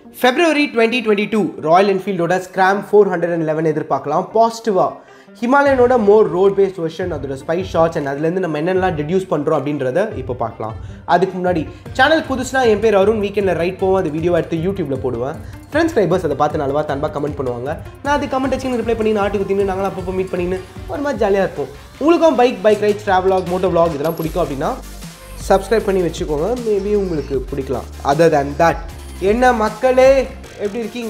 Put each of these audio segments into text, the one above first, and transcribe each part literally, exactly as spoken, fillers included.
February twenty twenty-two Royal Enfield oda scram four eleven எதிர்பார்க்கலாம் பாசிட்டிவா Himalayan oda more road based version அதோட spy shots and அதுல இருந்து நம்ம என்னெல்லாம் டிடியூஸ் பண்றோம் அப்படின்றத இப்போ பார்க்கலாம். அதுக்கு முன்னாடி சேனல் புதுசுனா என் பேர் அருண் வீக்கெண்ட்ல ரைட் போவோம் அந்த வீடியோ எடுத்து YouTubeல போடுவேன். ஃப்ரெண்ட்ஸ் சப்ஸ்கிரைபர்ஸ் அதை பார்த்து நல்லா அன்பா கமெண்ட் பண்ணுவாங்க. நான் அது கமெண்ட் வச்சு ரிப்ளை பண்ணி நாட்டு குத்தின்னு நாங்களா அப்பப்போ மீட் பண்ணின்னு ஒரு மாதிரி ஜாலியா இருப்போம். உங்களுக்கும் bike bike rides travelogue moto vlog இதெல்லாம் பிடிக்கும் அப்படின்னா சப்ஸ்கிரைப் பண்ணி வச்சுக்கோங்க. மேபி உங்களுக்கு பிடிக்கலாம். Other than that என்ன மக்களே எப்படி இருக்கீங்க?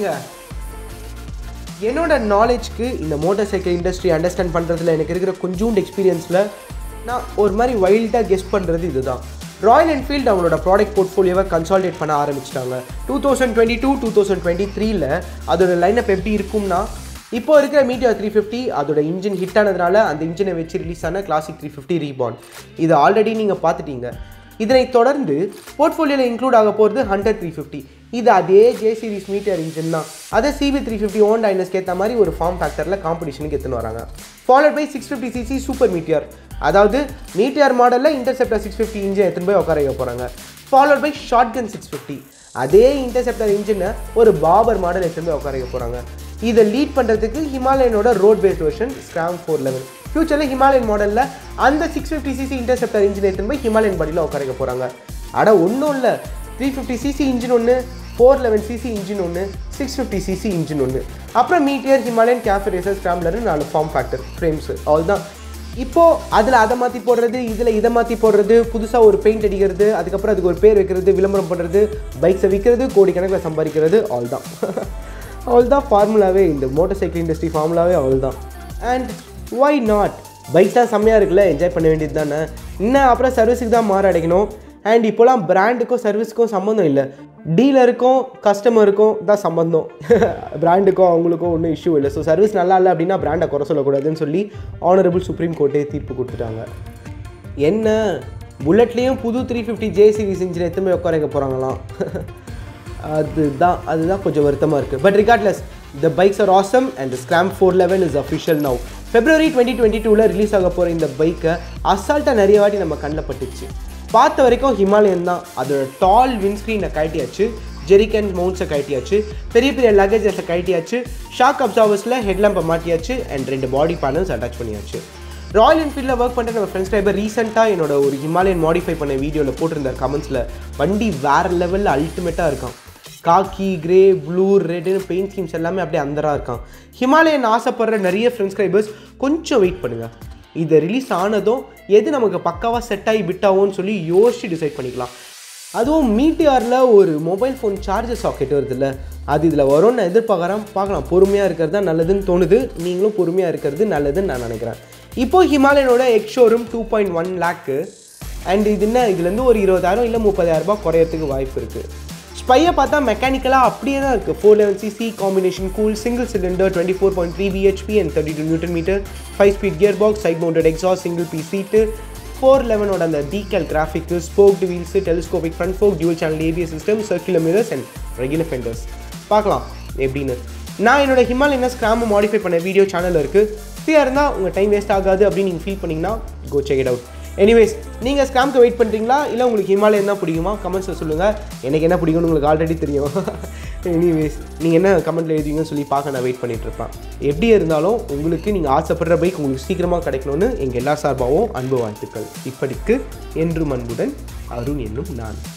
என்னோட நாலேஜ்க்கு இந்த மோட்டார் சைக்கிள் இண்டஸ்ட்ரி அண்டர்ஸ்டாண்ட் பண்ணுறதுல எனக்கு இருக்கிற கொஞ்சோண்டு எக்ஸ்பீரியன்ஸில் நான் ஒரு மாதிரி வைல்டாக கெஸ் பண்ணுறது இதுதான். ராயல் என்ஃபீல்டு அவங்களோட ப்ராடக்ட் போர்ட்ஃபோலியோவை கன்சாலிடேட் பண்ண ஆரம்பிச்சிட்டாங்க. Two thousand twenty two two thousand twenty த்ரீல அதோட லைனப் எப்படி இருக்கும்னா, இப்போ இருக்கிற மீட்டியர் த்ரீ ஃபிஃப்டி அதோட இன்ஜின் ஹிட் ஆனதுனால அந்த இன்ஜினை வச்சு ரிலீஸ் ஆன கிளாசிக் த்ரீ ஃபிஃப்டி ரீபாண்ட் இது ஆல்ரெடி நீங்கள் பார்த்துட்டீங்க. இதனை தொடர்ந்து போர்ட்ஃபோலியோவில் இன்க்ளூட் ஆக போகிறது ஹண்ட்ரட் த்ரீ ஃபிஃப்டி. இது அதே ஜே சீரிஸ் மீட்டியர் இன்ஜின் தான். அதே சிபி த்ரீ ஃபிஃப்டி ஓன் டைனஸ்க்கு ஏற்ற மாதிரி ஒரு ஃபார்ம் ஃபேக்டரில் காம்படிஷனுக்கு எடுத்துன்னு வராங்க. Followed by six fifty CC super Meteor, அதாவது மீட்டியர் மாடலில் இன்டர்செப்டர் சிக்ஸ் ஃபிஃப்டி இன்ஜின் எடுத்துன்னு போய் உட்கார வைக்க போகிறாங்க. Followed by shotgun six fifty, அதே இன்டர்செப்டர் இன்ஜினை ஒரு பாபர் மாடல் எடுத்துன்னு போய் உட்கார வைக்க போகிறாங்க. இதை லீட் பண்ணுறதுக்கு ஹிமாலயனோட road based version scram four eleven. ஃபியூச்சரில் ஹிமாலயன் மாடலில் அந்த six fifty CC Interceptor engine எடுத்துன்னு போய் ஹிமாலயன் பாடியில் உட்கார வைக்க போகிறாங்க. அட ஒன்றும் இல்லை, த்ரீ ஃபிஃப்டி சிசி இன்ஜின் ஒன்று, ஃபோர் லெவன் சிசி இன்ஜின் ஒன்று, சிக்ஸ் ஃபிஃப்டி சிசி இன்ஜின் ஒன்று, அப்புறம் Meteor Himalayan cafe racer scrambler நாலு ஃபார்ம் ஃபேக்டர் ஃப்ரேம்ஸு அவ்வளோதான். இப்போது அதில் அதை மாற்றி போடுறது, இதில் இதை மாற்றி போடுறது, புதுசாக ஒரு பெயிண்ட் அடிக்கிறது, அதுக்கப்புறம் அதுக்கு ஒரு பேர் வைக்கிறது, விளம்பரம் பண்ணுறது, பைக்ஸை விற்கிறது, கோடிக்கணக்கில் சம்பாதிக்கிறது, ஆல் தான் அவள் தான் ஃபார்முலாவே. இந்த மோட்டார் சைக்கிள் இண்டஸ்ட்ரி ஃபார்முலாவே அவள் தான். அண்ட் ஒய் நாட், பைக்ஸ் தான் செம்மையாக இருக்குல்ல, என்ஜாய் பண்ண வேண்டியது தானே. இன்னும் அப்புறம் சர்வீஸுக்கு தான் மாற அடைக்கணும். அண்ட் இப்போலாம் பிராண்டுக்கும் சர்வீஸுக்கும் சம்மந்தம் இல்லை, டீலருக்கும் கஸ்டமருக்கும் தான் சம்மந்தம். பிராண்டுக்கும் அவங்களுக்கும் ஒன்றும் இஷ்யூ இல்லை. ஸோ சர்வீஸ் நல்லா இல்லை அப்படின்னா பிராண்டை குறை சொல்லக்கூடாதுன்னு சொல்லி ஆனரபிள் சுப்ரீம் கோர்ட்டே தீர்ப்பு கொடுத்துட்டாங்க. என்ன புல்லட்லேயும் புது three fifty J series engine எத்தனை உட்கார வைக்க போகிறாங்களாம். அதுதான் அதுதான் கொஞ்சம் வருத்தமாக இருக்குது. But regardless, the bikes are awesome and the scram four eleven is official now. February twenty twenty-two release ஆக போகிற இந்த பைக்கை அசால்ட்டாக நிறைய வாட்டி நம்ம கண்ணில் பட்டுச்சு. பார்த்த வரைக்கும் ஹிமாலயன் தான். அதோட டால் விண்ட்ஸ்க்ரீனை கழட்டியாச்சு, ஜெரிகன் மவுண்ட்ஸை கழட்டியாச்சு, பெரிய பெரிய லக்கேஜஸை கழட்டியாச்சு, ஷாக் அப்சார்வர்ஸில் ஹெட்லாம்பை மாட்டியாச்சு அண்ட் ரெண்டு பாடி பேனல்ஸ் அட்டாச் பண்ணியாச்சு. ராயல் என்ஃபீல்டில் ஒர்க் பண்ணுற நம்ம ஃப்ரெண்ட்ஸ் டைபர் ரீசெண்டாக என்னோட ஒரு ஹிமாலயன் மாடிஃபை பண்ண வீடியோவில் போட்டிருந்தார் கமெண்ட்ஸில். வண்டி வேறு லெவலில் அல்டிமேட்டாக இருக்கான். காக்கி, கிரே, ப்ளூ, ரெட்டுன்னு பெயிண்ட் ஸ்கீம்ஸ் எல்லாமே அப்படியே அந்தராக இருக்கான். ஹிமாலயன் ஆசைப்படுற நிறைய ஃப்ரெண்ட்ஸ் சப்ஸ்கிரைபர்ஸ் கொஞ்சம் வெயிட் பண்ணுங்கள். இது ரிலீஸ் ஆனதும் எது நமக்கு பக்காவாக செட் ஆகி விட்டாவோன்னு சொல்லி யோசிச்சு டிசைட் பண்ணிக்கலாம். அதுவும் மீட்டியாரில் ஒரு மொபைல் ஃபோன் சார்ஜர் சாக்கெட் வருதுல்ல, அது இதில் வரும்னு நான் எதிர்பார்க்குறேன். பார்க்கலாம், பொறுமையாக இருக்கிறது தான் நல்லதுன்னு தோணுது. நீங்களும் பொறுமையாக இருக்கிறது நல்லதுன்னு நான் நினைக்கிறேன். இப்போது ஹிமாலயனோட ex showroom two point one லேக்கு அண்ட் இது என்ன இதுலேருந்து ஒரு இருபதாயிரம் இல்லை முப்பதாயிரம் ரூபாய் குறையறதுக்கு வாய்ப்பு இருக்குது. ஸ்பையை பார்த்தா மெக்கானிக்கலாக அப்படியே தான் இருக்குது. Four eleven CC combination cool single cylinder twenty four point three BHP and thirty two newton metre, five speed gear box, side mounted exhaust, single piece seat, four லெவனோட அந்த decal graphic, spoked wheels, telescopic front fork, dual channel ABS system, circular mirrors and regular fenders. பார்க்கலாம் எப்படின்னு. நான் என்னோட Himalayan scram modify பண்ண video சேனலில் இருக்குது. ஃப்ரீயாக இருந்தால் உங்கள் டைம் வேஸ்ட் ஆகாது அப்படின்னு நீங்கள் ஃபீல் பண்ணிங்கன்னா go check it out. Anyways, நீங்கள் ஸ்கிராம்க்கு வெயிட் பண்ணுறீங்களா இல்லை உங்களுக்கு ஹிமாலயன் தான் பிடிக்குமா? கமெண்ட்ஸில் சொல்லுங்கள். எனக்கு என்ன பிடிக்கும்னு உங்களுக்கு ஆல்ரெடி தெரியும். எனிவேஸ், நீங்கள் என்ன கமெண்ட்டில் எழுதிங்கன்னு சொல்லி பார்க்க நான் வெயிட் பண்ணிகிட்ருப்பேன். எப்படி இருந்தாலும் உங்களுக்கு நீங்கள் ஆசைப்படுற பைக் உங்களுக்கு சீக்கிரமாக கிடைக்கணும்னு எங்கள் எல்லா சார்பாகவும் அன்பு வாழ்த்துக்கள். இப்படிக்கு என்றும் அன்புடன் அருண் என்னும் நான்.